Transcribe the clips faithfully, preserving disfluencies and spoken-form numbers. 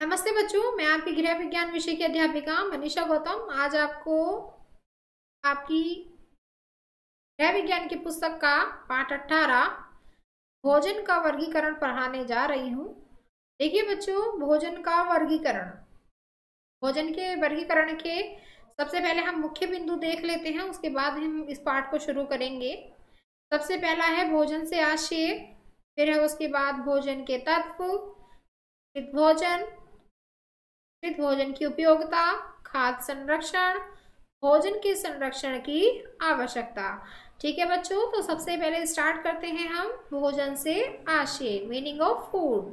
नमस्ते बच्चों, मैं आपकी गृह विज्ञान विषय की अध्यापिका मनीषा गौतम आज आपको आपकी गृह विज्ञान की पुस्तक का पाठ अठारह भोजन का वर्गीकरण पढ़ाने जा रही हूँ। देखिए बच्चों, भोजन का वर्गीकरण भोजन के वर्गीकरण के सबसे पहले हम मुख्य बिंदु देख लेते हैं, उसके बाद हम इस पाठ को शुरू करेंगे। सबसे पहला है भोजन से आशय, फिर है उसके बाद भोजन के तत्व, भोजन भोजन की उपयोगिता, खाद्य संरक्षण, भोजन के संरक्षण की आवश्यकता। ठीक है बच्चों, तो सबसे पहले स्टार्ट करते हैं हम भोजन से आशय, मीनिंग ऑफ फूड।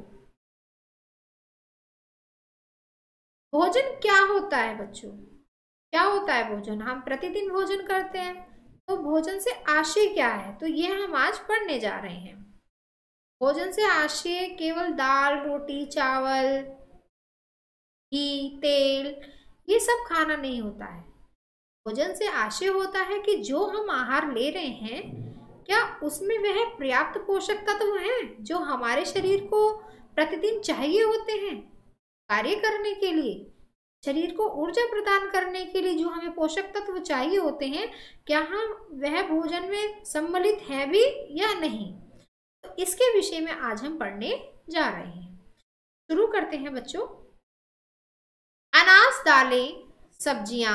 भोजन क्या होता है बच्चों? क्या होता है भोजन? हम प्रतिदिन भोजन करते हैं, तो भोजन से आशय क्या है, तो ये हम आज पढ़ने जा रहे हैं। भोजन से आशय केवल दाल, रोटी, चावल, घी, तेल ये सब खाना नहीं होता है। भोजन से आशय होता है कि जो हम आहार ले रहे हैं, क्या उसमें वह पर्याप्त पोषक तत्व हैं जो हमारे शरीर को प्रतिदिन चाहिए होते हैं कार्य करने के लिए। शरीर को ऊर्जा प्रदान करने के लिए जो हमें पोषक तत्व चाहिए होते हैं, क्या हम वह भोजन में सम्मिलित है भी या नहीं, तो इसके विषय में आज हम पढ़ने जा रहे हैं। शुरू करते हैं बच्चों। अनाज, दालें, सब्जियां,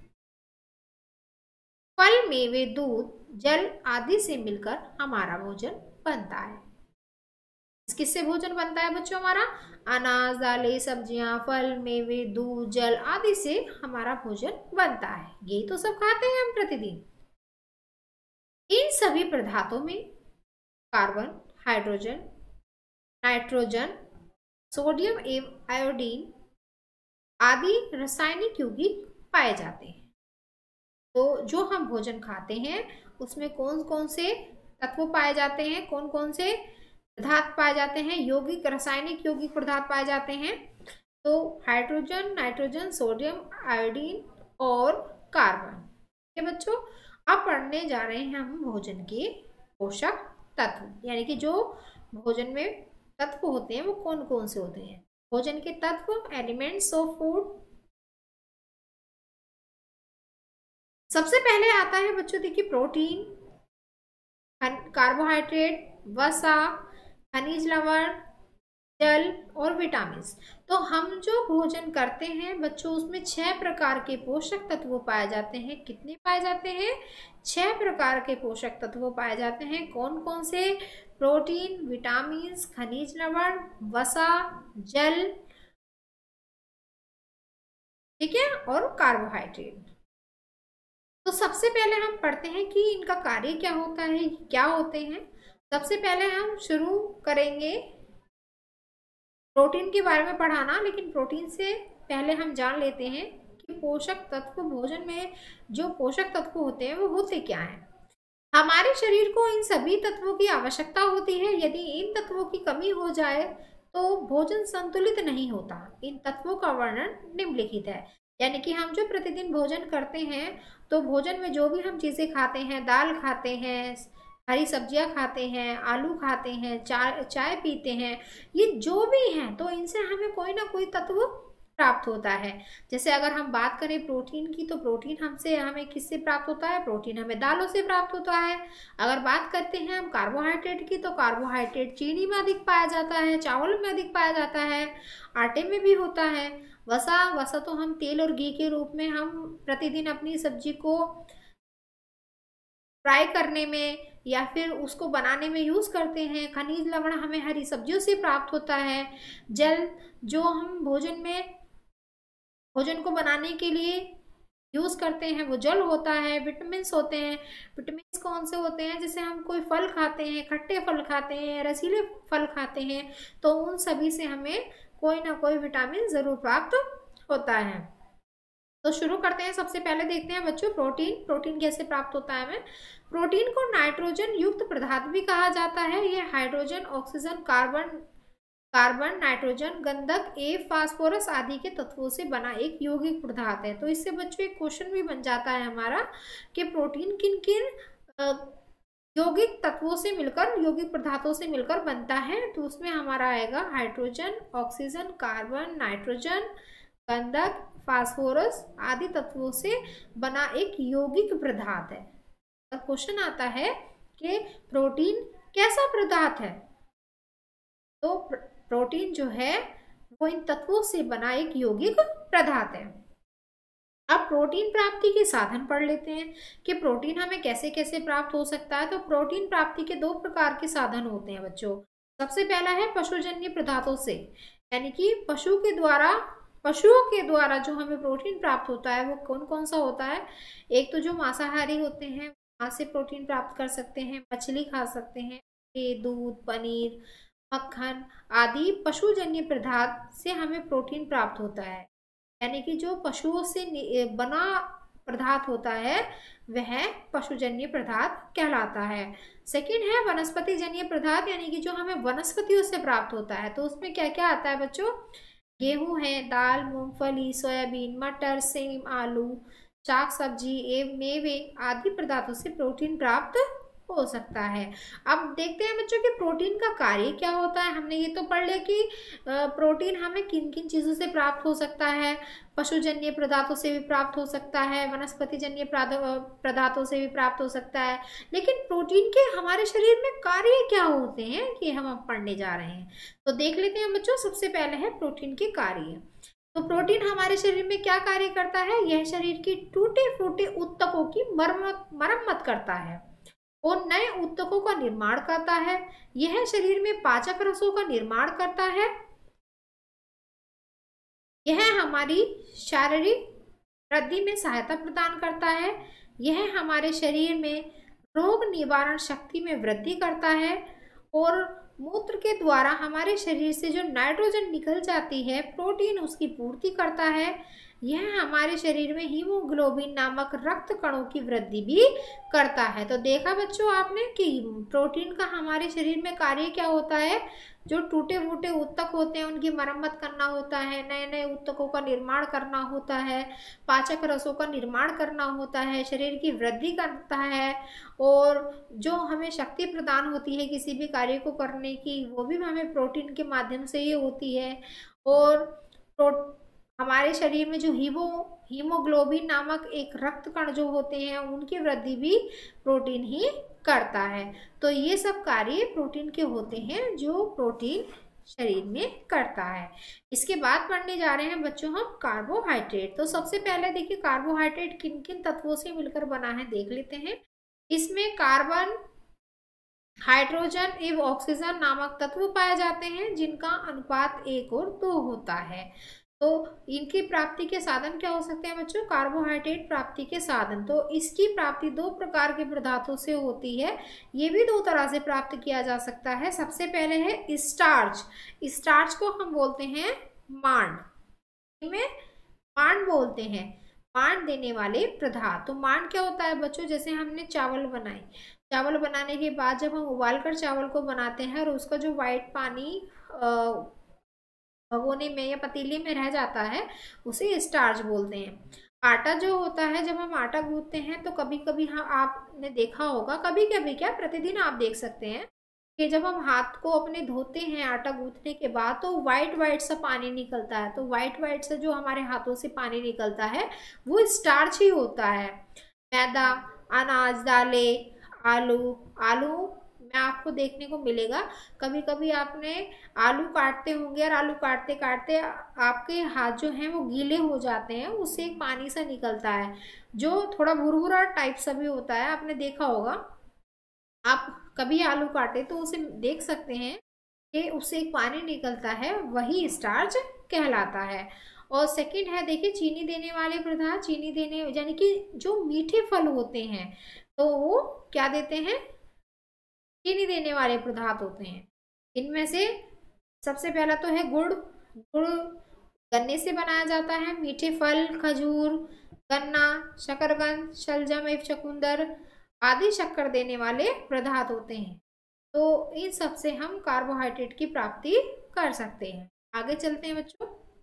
फल, मेवे, दूध, जल आदि से मिलकर हमारा भोजन बनता है। किससे भोजन बनता है बच्चों हमारा? अनाज, दालें, सब्जियां, फल, मेवे, दूध, जल आदि से हमारा भोजन बनता है। यही तो सब खाते हैं हम प्रतिदिन। इन सभी पदार्थों में कार्बन, हाइड्रोजन, नाइट्रोजन, सोडियम एवं आयोडीन आदि रासायनिक यौगिक पाए जाते हैं। तो जो हम भोजन खाते हैं उसमें कौन कौन से तत्व पाए जाते हैं, कौन कौन से पदार्थ पाए जाते हैं, यौगिक, रासायनिक यौगिक पदार्थ पाए जाते हैं। तो हाइड्रोजन, नाइट्रोजन, सोडियम, आयोडीन और कार्बन। ठीक है बच्चों, अब पढ़ने जा रहे हैं हम भोजन के पोषक तत्व, यानी कि जो भोजन में तत्व होते हैं वो कौन कौन से होते हैं। भोजन के तत्व, एलिमेंट्स ऑफ फूड। सबसे पहले आता है बच्चों देखिए प्रोटीन, कार्बोहाइड्रेट, वसा, खनिज लवण, जल और विटामिन। तो हम जो भोजन करते हैं बच्चों, उसमें छह प्रकार के पोषक तत्व पाए जाते हैं। कितने पाए जाते हैं? छह प्रकार के पोषक तत्व पाए जाते हैं। कौन कौन से? प्रोटीन, विटामिन, खनिज लवण, वसा, जल, ठीक है, और कार्बोहाइड्रेट। तो सबसे पहले हम पढ़ते हैं कि इनका कार्य क्या होता है, क्या होते हैं। सबसे पहले हम शुरू करेंगे प्रोटीन के बारे में पढ़ाना, लेकिन प्रोटीन से पहले हम जान लेते हैं कि पोषक तत्व, भोजन में जो पोषक तत्व होते हैं वो होते क्या हैं। हमारे शरीर को इन सभी तत्वों की आवश्यकता होती है। यदि इन तत्वों की कमी हो जाए तो भोजन संतुलित नहीं होता। इन तत्वों का वर्णन निम्नलिखित है। यानी कि हम जो प्रतिदिन भोजन करते हैं, तो भोजन में जो भी हम चीजें खाते हैं, दाल खाते हैं, हरी सब्जियां खाते हैं, आलू खाते हैं, चाय चाय पीते हैं, ये जो भी हैं, तो इनसे हमें कोई ना कोई तत्व प्राप्त होता है। जैसे अगर हम बात करें प्रोटीन की, तो प्रोटीन हमसे हमें किससे प्राप्त होता है? प्रोटीन हमें दालों से प्राप्त होता है। अगर बात करते हैं हम कार्बोहाइड्रेट की, तो कार्बोहाइड्रेट चीनी में अधिक पाया जाता है, चावल में अधिक पाया जाता है, आटे में भी होता है। वसा, वसा तो हम तेल और घी के रूप में हम प्रतिदिन अपनी सब्जी को फ्राई करने में या फिर उसको बनाने में यूज करते हैं। खनिज लवण हमें हरी सब्जियों से प्राप्त होता है। जल, जो हम भोजन में भोजन को बनाने के लिए यूज करते हैं, वो जल होता है। विटामिन होते हैं। विटामिन कौन से होते हैं? जैसे हम कोई फल खाते हैं, खट्टे फल खाते हैं, रसीले फल खाते हैं, तो उन सभी से हमें कोई ना कोई विटामिन जरूर प्राप्त होता है। तो शुरू करते हैं। सबसे पहले देखते हैं बच्चों प्रोटीन। प्रोटीन कैसे प्राप्त होता है हमें? प्रोटीन को नाइट्रोजन युक्त पदार्थ भी कहा जाता है। यह hydrogen, oxygen, carbon carbon nitrogen, गंधक, ए फास्फोरस आदि के तत्वों से बना एक यौगिक पदार्थ है। तो इससे बच्चों एक क्वेश्चन भी बन जाता है हमारा कि प्रोटीन किन किन यौगिक तत्वों से मिलकर, यौगिक पदार्थों से मिलकर बनता है। तो उसमें हमारा आएगा हाइड्रोजन, ऑक्सीजन, कार्बन, नाइट्रोजन, गंधक, फास्फोरस आदि तत्वों से बना एक यौगिक पदार्थ है। क्वेश्चन आता है कि प्रोटीन कैसा पदार्थ है, तो प्रोटीन जो है वो इन तत्वों से बना एक यौगिक पदार्थ है। अब प्रोटीन प्राप्ति के साधन पढ़ लेते हैं कि प्रोटीन हमें कैसे कैसे प्राप्त हो सकता है। तो प्रोटीन प्राप्ति के दो प्रकार के साधन होते हैं बच्चों। सबसे पहला है पशुजन्य पदार्थों से, यानी कि पशु के द्वारा, पशुओं के द्वारा जो हमें प्रोटीन प्राप्त होता है वो कौन कौन सा होता है। एक तो जो मांसाहारी होते हैं वहां से प्रोटीन प्राप्त कर सकते हैं, मछली खा सकते हैं, दूध, पनीर, मक्खन आदि पशुजन्य पदार्थ से हमें प्रोटीन प्राप्त होता है। यानी कि जो पशुओं से बना पदार्थ होता है वह पशुजन्य पदार्थ कहलाता है। सेकंड है वनस्पति जन्य पदार्थ, यानी कि जो हमें वनस्पतियों से प्राप्त होता है। तो उसमें क्या क्या आता है बच्चों, गेहूं है, दाल, मूंगफली, सोयाबीन, मटर, सेम, आलू, शाक सब्जी एवं मेवे आदि पदार्थों से प्रोटीन प्राप्त हो सकता है। अब देखते हैं बच्चों कि प्रोटीन का कार्य क्या होता है। हमने ये तो पढ़ लिया कि प्रोटीन हमें किन किन चीजों से प्राप्त हो सकता है। पशुजन्य पदार्थों से भी प्राप्त हो सकता है, वनस्पति जन्य पदार्थों से भी प्राप्त हो सकता है। लेकिन प्रोटीन के हमारे शरीर में कार्य क्या होते हैं कि हम अब पढ़ने जा रहे हैं। तो देख लेते हैं बच्चों। सबसे पहले है प्रोटीन के कार्य। तो प्रोटीन हमारे शरीर में क्या कार्य करता है, यह शरीर की टूटे फूटे ऊतकों की मरम्मत मरम्मत करता है और नए ऊतकों का निर्माण करता है। यह शरीर में पाचक रसों का निर्माण करता है। यह हमारी शारीरिक वृद्धि में सहायता प्रदान करता है। यह हमारे शरीर में रोग निवारण शक्ति में वृद्धि करता है और मूत्र के द्वारा हमारे शरीर से जो नाइट्रोजन निकल जाती है प्रोटीन उसकी पूर्ति करता है। यह हमारे शरीर में हीमोग्लोबिन नामक रक्त कणों की वृद्धि भी करता है। तो देखा बच्चों आपने कि प्रोटीन का हमारे शरीर में कार्य क्या होता है, जो टूटे फूटे ऊतक होते हैं उनकी मरम्मत करना होता है, नए नए ऊतकों का निर्माण करना होता है, पाचक रसों का निर्माण करना होता है, शरीर की वृद्धि करता है और जो हमें शक्ति प्रदान होती है किसी भी कार्य को करने की वो भी हमें प्रोटीन के माध्यम से ही होती है। और प्रो हमारे शरीर में जो हीमो हीमोग्लोबिन नामक एक रक्त कण जो होते हैं उनकी वृद्धि भी प्रोटीन ही करता है। तो ये सब कार्य प्रोटीन के होते हैं जो प्रोटीन शरीर में करता है। इसके बाद पढ़ने जा रहे हैं बच्चों हम कार्बोहाइड्रेट। तो सबसे पहले देखिए कार्बोहाइड्रेट किन किन तत्वों से मिलकर बना है देख लेते हैं। इसमें कार्बन, हाइड्रोजन एवं ऑक्सीजन नामक तत्व पाए जाते हैं जिनका अनुपात एक और दो होता है। तो इनकी प्राप्ति के साधन क्या हो सकते हैं बच्चों, कार्बोहाइड्रेट प्राप्ति के साधन। तो इसकी प्राप्ति दो प्रकार के पदार्थों से होती है, ये भी दो तरह से प्राप्त किया जा सकता है। सबसे पहले है स्टार्च। स्टार्च को हम बोलते हैं मांड, में मांड बोलते हैं, मांड देने वाले पदार्थ। तो मांड क्या होता है बच्चों, जैसे हमने चावल बनाए, चावल बनाने के बाद जब हम उबालकर चावल को बनाते हैं और उसका जो व्हाइट पानी आ, भगोने में या पतीले में रह जाता है उसे स्टार्च बोलते हैं। आटा जो होता है जब हम आटा गूंथते हैं तो कभी कभी हाँ आपने देखा होगा, कभी कभी क्या प्रतिदिन आप देख सकते हैं कि जब हम हाथ को अपने धोते हैं आटा गूंथने के बाद तो वाइट वाइट सा पानी निकलता है। तो वाइट वाइट से जो हमारे हाथों से पानी निकलता है वो स्टार्च ही होता है। मैदा, अनाज, दालें, आलू आलू में आपको देखने को मिलेगा, कभी कभी आपने आलू काटते होंगे और आलू काटते काटते आपके हाथ जो हैं वो गीले हो जाते हैं, उससे एक पानी सा निकलता है जो थोड़ा भुरभुरा टाइप सा भी होता है, आपने देखा होगा। आप कभी आलू काटे तो उसे देख सकते हैं कि उससे एक पानी निकलता है, वही स्टार्च कहलाता है। और सेकंड है देखिए चीनी देने वाले पदार्थ। चीनी देने यानी कि जो मीठे फल होते हैं तो वो क्या देते हैं, चीनी देने वाले पदार्थ होते हैं। इनमें से सबसे पहला तो है गुड़। गुड़ गन्ने से बनाया जाता है। मीठे फल खजूर, गन्ना, शकरकंद, शलजम एवं चुकंदर आदि शक्कर देने वाले पदार्थ होते हैं। तो इन सब से हम कार्बोहाइड्रेट की प्राप्ति कर सकते हैं। आगे चलते हैं बच्चों,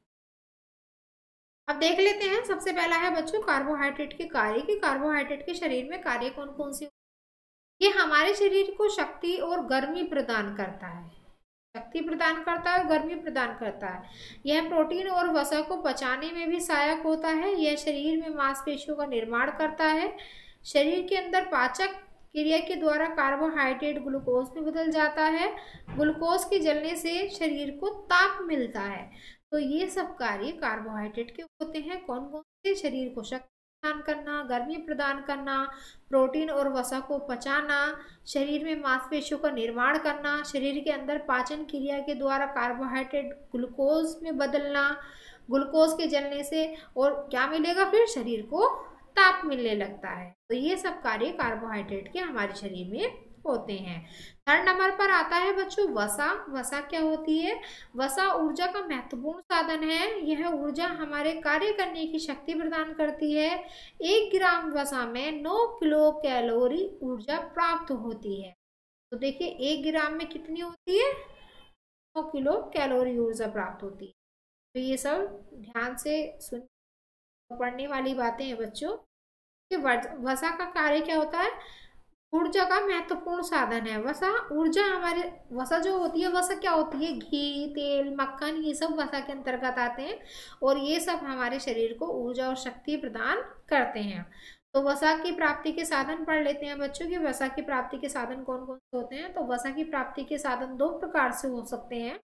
अब देख लेते हैं। सबसे पहला है बच्चों कार्बोहाइड्रेट के कार्य। कि कार्बोहाइड्रेट के शरीर में कार्य कौन कौन से ये हमारे शरीर को शक्ति और गर्मी प्रदान करता है, शक्ति प्रदान करता है और गर्मी प्रदान करता है। यह प्रोटीन और वसा को पचाने में भी सहायक होता है। यह शरीर में मांसपेशियों का निर्माण करता है। शरीर के अंदर पाचक क्रिया के द्वारा कार्बोहाइड्रेट ग्लूकोज में बदल जाता है। ग्लूकोज के जलने से शरीर को ताप मिलता है। तो ये सब कार्य कार्बोहाइड्रेट के होते हैं। कौन कौन से? शरीर को शक्ति प्रदान करना, गर्मी प्रदान करना, प्रोटीन और वसा को पचाना, शरीर में मांसपेशियों का निर्माण करना, शरीर के अंदर पाचन क्रिया के द्वारा कार्बोहाइड्रेट ग्लूकोज में बदलना, ग्लूकोज के जलने से और क्या मिलेगा फिर? शरीर को ताप मिलने लगता है। तो ये सब कार्य कार्बोहाइड्रेट के हमारे शरीर में होते हैं। थर्ड नंबर पर आता है बच्चों वसा। वसा क्या होती है? वसा ऊर्जा का महत्वपूर्ण साधन है। यह ऊर्जा हमारे कार्य करने की शक्ति प्रदान करती है। एक ग्राम वसा में नौ किलो कैलोरी ऊर्जा प्राप्त होती है। तो देखिए एक ग्राम में कितनी होती है? नौ किलो कैलोरी ऊर्जा प्राप्त होती है। तो ये सब ध्यान से सुन पढ़ने वाली बातें हैं बच्चों। कि वसा का कार्य क्या होता है? ऊर्जा का महत्वपूर्ण साधन है। वसा ऊर्जा हमारे वसा जो होती है, वसा क्या होती है? घी, तेल, मक्खन, ये सब वसा के अंतर्गत आते हैं और ये सब हमारे शरीर को ऊर्जा और शक्ति प्रदान करते हैं। तो वसा की प्राप्ति के साधन पढ़ लेते हैं बच्चों कि वसा की प्राप्ति के साधन कौन कौन से होते हैं। तो वसा की प्राप्ति के साधन दो प्रकार से हो सकते हैं।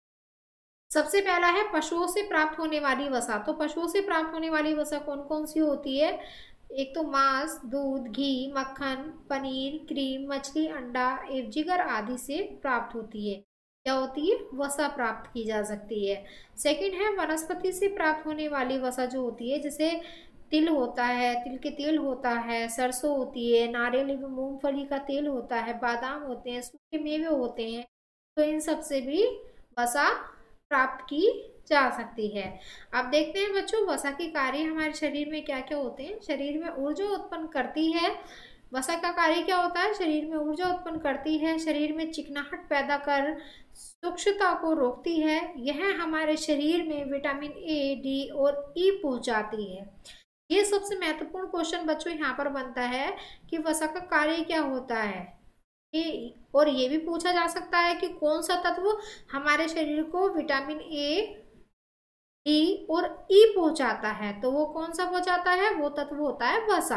सबसे पहला है पशुओं से प्राप्त होने वाली वसा। तो पशुओं से प्राप्त होने वाली वसा कौन कौन सी होती है? एक तो मांस, दूध, घी, मक्खन, पनीर, क्रीम, मछली, अंडा एवं जिगर आदि से प्राप्त होती है। क्या होती है? वसा प्राप्त की जा सकती है। सेकंड है वनस्पति से प्राप्त होने वाली वसा जो होती है, जैसे तिल होता है, तिल के तेल होता है, सरसों होती है, नारियल एवं मूंगफली का तेल होता है, बादाम होते हैं, सूखे मेवे होते हैं। तो इन सब से भी वसा प्राप्त की जा सकती है। अब देखते हैं बच्चों वसा के कार्य हमारे शरीर में क्या क्या होते हैं। शरीर में ऊर्जा उत्पन्न करती है। वसा का कार्य क्या होता है? शरीर में ऊर्जा उत्पन्न करती है, शरीर में चिकनाहट पैदा कर सूक्ष्मता को रोकती है। यह हमारे शरीर में विटामिन ए, डी और ई पहुंचाती है। ये सबसे महत्वपूर्ण क्वेश्चन बच्चों यहाँ पर बनता है कि वसा का कार्य क्या होता है। ये और ये भी पूछा जा सकता है कि कौन सा तत्व हमारे शरीर को विटामिन ए, डी और ई पहुंचाता है। तो वो कौन सा पहुंचाता है? वो तत्व होता है वसा।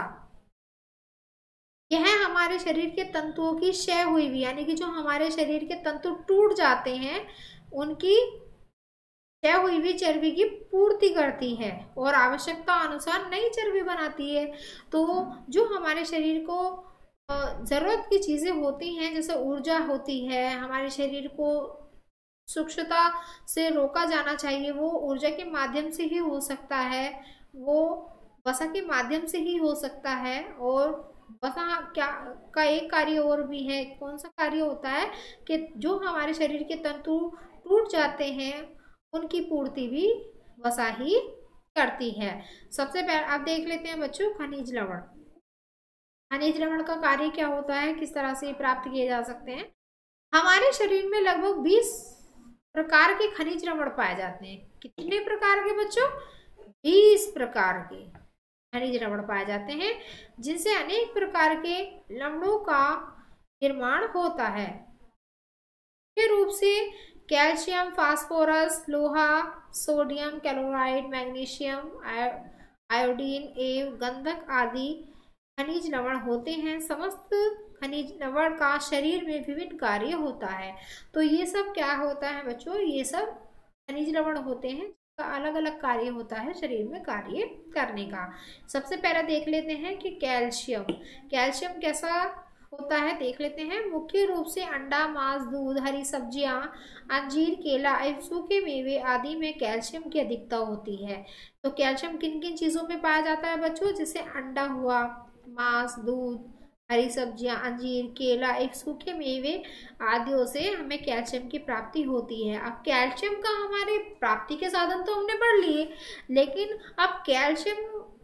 यह हमारे शरीर के तंतुओं की क्षय हुई हुई, यानी कि जो हमारे शरीर के तंतु टूट जाते हैं उनकी क्षय हुई हुई चर्बी की पूर्ति करती है और आवश्यकता अनुसार नई चर्बी बनाती है। तो जो हमारे शरीर को जरूरत की चीजें होती हैं, जैसे ऊर्जा होती है, हमारे शरीर को सूक्ष्मता से रोका जाना चाहिए, वो ऊर्जा के माध्यम से ही हो सकता है, वो वसा के माध्यम से ही हो सकता है। और वसा क्या का एक कार्य और भी है। कौन सा कार्य होता है? कि जो हमारे शरीर के तंतु टूट जाते हैं उनकी पूर्ति भी वसा ही करती है। सबसे पहले आप देख लेते हैं बच्चों खनिज लवण। खनिज लवण का कार्य क्या होता है, किस तरह से प्राप्त किए जा सकते हैं। हमारे शरीर में लगभग बीस प्रकार के खनिज लवण पाए जाते हैं। कितने प्रकार के बच्चों? बीस प्रकार के खनिज लवण पाए जाते हैं, जिनसे अनेक प्रकार के लवणों का निर्माण होता है। मुख्य रूप से कैल्शियम, फास्फोरस, लोहा, सोडियम क्लोराइड, मैग्नीशियम, आयोडीन एवं गंधक आदि खनिज लवण होते हैं। समस्त खनिज लवण का शरीर में विभिन्न कार्य होता है। तो ये सब क्या होता है बच्चों? ये सब खनिज लवण होते हैं जिसका अलग अलग कार्य होता है शरीर में कार्य करने का। सबसे पहले देख लेते हैं कि कैल्शियम कैल्शियम कैसा होता है, देख लेते हैं। मुख्य रूप से अंडा, मांस, दूध, हरी सब्जियां, अंजीर, केला एवं सूखे मेवे आदि में कैल्शियम की अधिकता होती है। तो कैल्शियम किन किन चीजों में पाया जाता है बच्चों? जैसे अंडा हुआ, मांस, दूध, हरी सब्जियां, अंजीर, केला एवं सूखे मेवे आदियों से हमें कैल्शियम की प्राप्ति होती है। अब कैल्शियम का हमारे प्राप्ति के साधन तो हमने पढ़ लिए, लेकिन अब कैल्शियम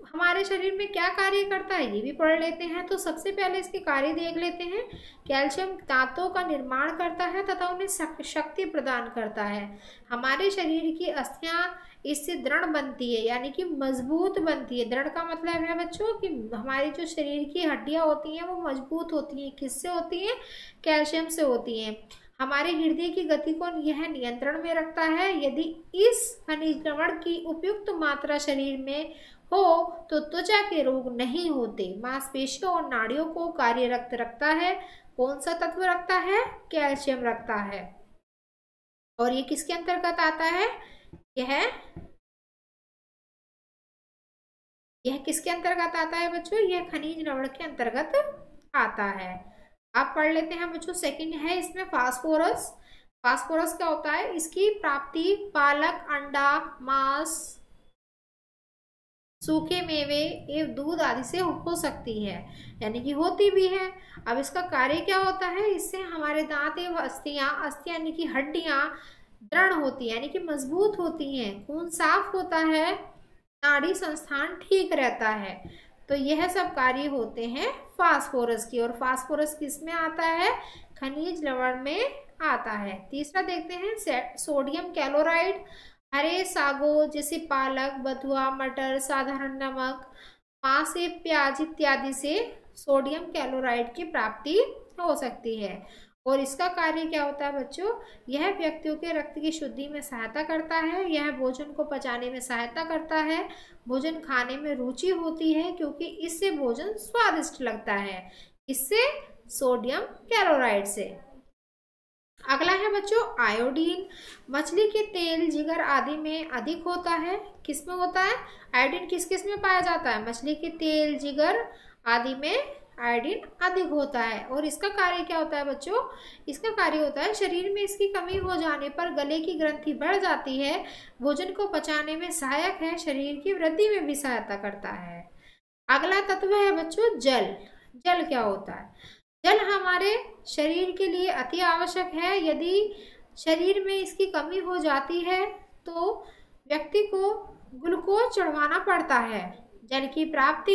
हमारे शरीर में क्या कार्य करता है ये भी पढ़ लेते हैं। तो सबसे पहले इसके कार्य देख लेते हैं। कैल्शियम दांतों का निर्माण करता है तथा उन्हें शक्ति प्रदान करता है। हमारे शरीर की अस्थियां इससे दृढ़ बनती है, यानी कि मजबूत बनती है। दृढ़ का मतलब है बच्चों कि हमारी जो शरीर की हड्डियां होती हैं वो मजबूत होती हैं। किससे होती हैं? कैल्शियम से होती हैं। हमारे हृदय की गति को यह नियंत्रण में रखता है। यदि इस खनिज लवण की उपयुक्त मात्रा शरीर में हो तो त्वचा के रोग नहीं होते। मांसपेशियों और नाड़ियों को कार्यरत रखता है। कौन सा तत्व रखता है? कैल्शियम रखता है। और ये किसके अंतर्गत आता है? यह यह किसके अंतर्गत आता है बच्चों? यह खनिज लवण के अंतर्गत आता है। आप पढ़ लेते हैं बच्चों। सेकंड है इसमें फास्फोरस। फास्फोरस क्या होता है? इसकी प्राप्ति पालक, अंडा, मांस, सूखे मेवे एवं दूध आदि से हो सकती है, यानी कि होती भी है। अब इसका कार्य क्या होता है? इससे हमारे दांत एवं अस्थियां अस्थियां यानी कि हड्डियां दृढ़ होती है, यानी कि मजबूत होती हैं। खून साफ होता है, नाड़ी संस्थान ठीक रहता है। तो यह सब कार्य होते हैं फास्फोरस की। और फास्फोरस किस में आता है? खनिज लवण में आता है। तीसरा देखते हैं सोडियम क्लोराइड। हरे सागों जैसे पालक, बथुआ, मटर, साधारण नमक, मांस से प्याज इत्यादि से सोडियम क्लोराइड की प्राप्ति हो सकती है। और इसका कार्य क्या होता है बच्चों? यह व्यक्तियों के रक्त की शुद्धि में सहायता करता है। यह भोजन को पचाने में सहायता करता है। भोजन खाने में रुचि होती है क्योंकि इससे भोजन स्वादिष्ट लगता है। इससे सोडियम क्लोराइड से। अगला है बच्चों आयोडीन। मछली के तेल, जिगर आदि में अधिक होता है। किस में होता है? आयोडीन किस किस में पाया जाता है? मछली के तेल, जिगर आदि में आयोडीन अधिक होता है। और इसका कार्य क्या होता है बच्चों? इसका कार्य होता है शरीर में इसकी कमी हो जाने पर गले की ग्रंथि बढ़ जाती है। भोजन को पचाने में सहायक है। शरीर की वृद्धि में भी सहायता करता है। अगला तत्व है बच्चों जल। जल क्या होता है? जल हमारे शरीर के लिए अति आवश्यक है। यदि शरीर में इसकी कमी हो जाती है तो व्यक्ति को ग्लूकोज चढ़वाना पड़ता है। जल की प्राप्ति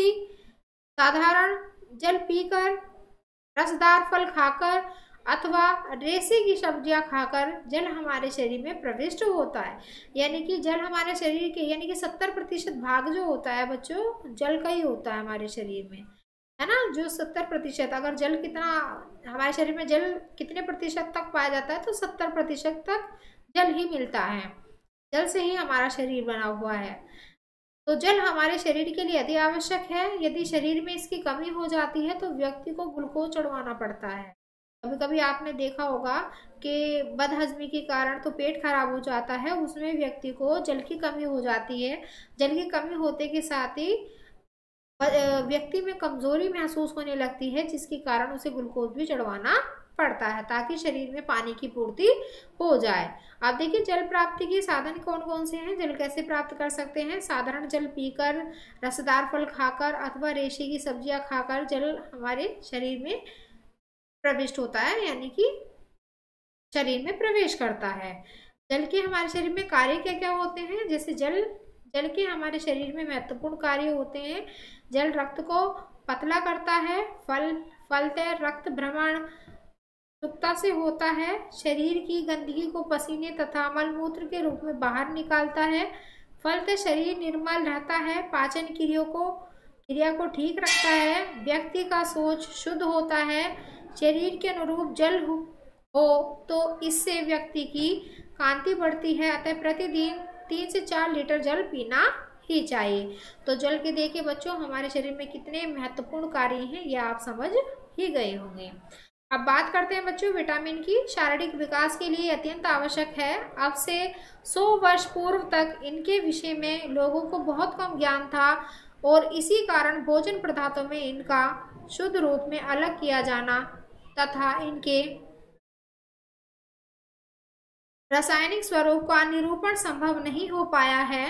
साधारण जल पीकर, रसदार फल खाकर अथवा रेशे की सब्जियां खाकर जल हमारे शरीर में प्रविष्ट होता है। यानी कि जल हमारे शरीर के यानी कि सत्तर प्रतिशत भाग जो होता है बच्चों जल का ही होता है हमारे शरीर में, है ना। जो सत्तर प्रतिशत अगर जल कितना हमारे शरीर में जल कितने प्रतिशत तक पाया जाता है? तो सत्तर प्रतिशत तक जल ही मिलता है। जल से ही हमारा शरीर बना हुआ है। तो जल हमारे शरीर के लिए अति आवश्यक है। यदि शरीर में इसकी कमी हो जाती है तो व्यक्ति को ग्लूकोज चढ़वाना पड़ता है। कभी कभी आपने देखा होगा कि बदहजमी के कारण तो पेट खराब हो जाता है, उसमें व्यक्ति को जल की कमी हो जाती है। जल की कमी होते के साथ ही व्यक्ति में कमजोरी महसूस होने लगती है, जिसके कारण उसे ग्लूकोज भी चढ़वाना पड़ता है ताकि शरीर में पानी की पूर्ति हो जाए। अब देखिए जल प्राप्ति के साधन कौन कौन से हैं? जल कैसे प्राप्त कर सकते हैं? साधारण जल पीकर, रसदार फल खाकर अथवा रेशे की सब्जियां खाकर जल हमारे शरीर में प्रविष्ट होता है, यानी कि शरीर में प्रवेश करता है। जल के हमारे शरीर में कार्य क्या क्या होते हैं? जैसे जल जल के हमारे शरीर में महत्वपूर्ण कार्य होते हैं। जल रक्त को पतला करता है, फल फलतः रक्त भ्रमण सुक्ता से होता है, शरीर की गंदगी को पसीने तथा मलमूत्र के रूप में बाहर निकालता है, फलतः शरीर निर्मल रहता है, पाचन क्रिया को क्रिया को ठीक रखता है, व्यक्ति का सोच शुद्ध होता है, शरीर के अनुरूप जल हो तो इससे व्यक्ति की कांति बढ़ती है। अतः प्रतिदिन तीन से चार लीटर जल पीना ही चाहिए। तो जल के देखिए बच्चों हमारे शरीर में कितने महत्वपूर्ण कार्य हैं, ये आप समझ ही गए होंगे। अब बात करते हैं बच्चों विटामिन की। शारीरिक विकास के लिए अत्यंत आवश्यक है। अब से सौ वर्ष पूर्व तक इनके विषय में लोगों को बहुत कम ज्ञान था और इसी कारण भोजन पदार्थों में इनका शुद्ध रूप में अलग किया जाना तथा इनके रासायनिक स्वरूप का निरूपण संभव नहीं हो पाया है।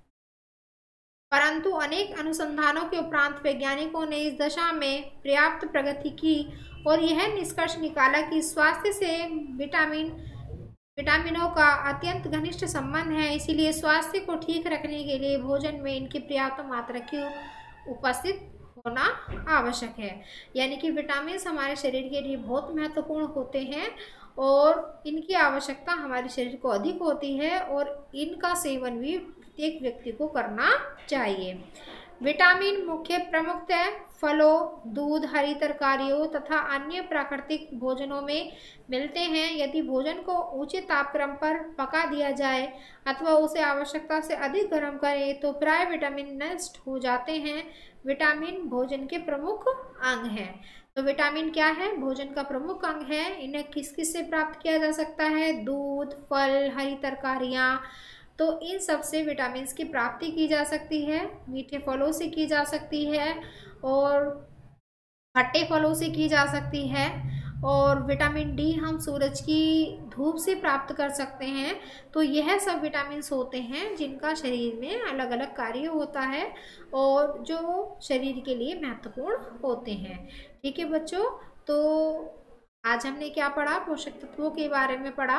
परंतु अनेक अनुसंधानों के उपरांत वैज्ञानिकों ने इस दशा में पर्याप्त प्रगति की और यह निष्कर्ष निकाला कि स्वास्थ्य से विटामिन विटामिनों का अत्यंत घनिष्ठ संबंध है, इसीलिए स्वास्थ्य को ठीक रखने के लिए भोजन में इनकी पर्याप्त मात्रा की उपस्थित होना आवश्यक है। यानी कि विटामिन हमारे शरीर के लिए बहुत महत्वपूर्ण होते हैं और इनकी आवश्यकता हमारे शरीर को अधिक होती है और इनका सेवन भी प्रत्येक व्यक्ति को करना चाहिए। विटामिन मुख्य प्रमुखतः फलों, दूध, हरी तरकारियों तथा अन्य प्राकृतिक भोजनों में मिलते हैं। यदि भोजन को उचित तापक्रम पर पका दिया जाए अथवा उसे आवश्यकता से अधिक गर्म करें तो प्राय विटामिन नष्ट हो जाते हैं। विटामिन भोजन के प्रमुख अंग हैं। तो विटामिन क्या है? भोजन का प्रमुख अंग है। इन्हें किस किस से प्राप्त किया जा सकता है? दूध, फल, हरी तरकारियाँ, तो इन सब से विटामिन की प्राप्ति की जा सकती है। मीठे फलों से की जा सकती है और खट्टे फलों से की जा सकती है। और विटामिन डी हम सूरज की धूप से प्राप्त कर सकते हैं। तो यह सब विटामिन होते हैं जिनका शरीर में अलग अलग कार्य होता है और जो शरीर के लिए महत्वपूर्ण होते हैं। ठीक है बच्चों, तो आज हमने क्या पढ़ा? पोषक तत्वों के बारे में पढ़ा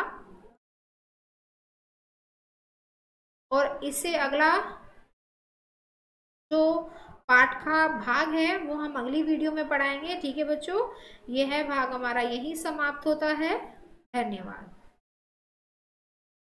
और इससे अगला जो पाठ का भाग है वो हम अगली वीडियो में पढ़ाएंगे। ठीक है बच्चों, यह भाग हमारा यही समाप्त होता है। धन्यवाद।